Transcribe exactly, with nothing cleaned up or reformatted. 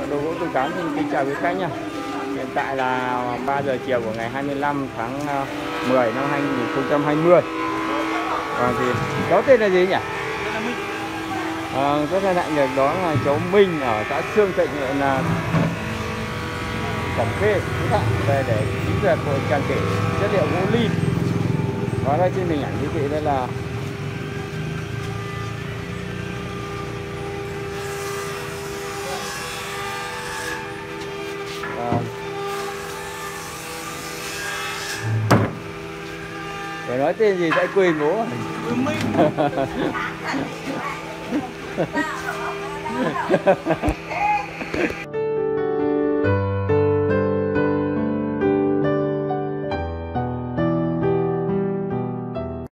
Đồ gỗ Tôi Cám xin kính chào quý khách nhá. Hiện tại là ba giờ chiều của ngày hai mươi lăm tháng mười năm hai nghìn không trăm hai mươi. Còn thì cháu tên là gì nhỉ? À, rất là hạnh được đó là cháu Minh ở xã Sương Thịnh, huyện là Cẩm Khê về để chính duyệt bộ trang kể chất liệu gỗ lim. Đó đây trên hình ảnh quý vị đây là à, để nói tên gì sẽ quên bố.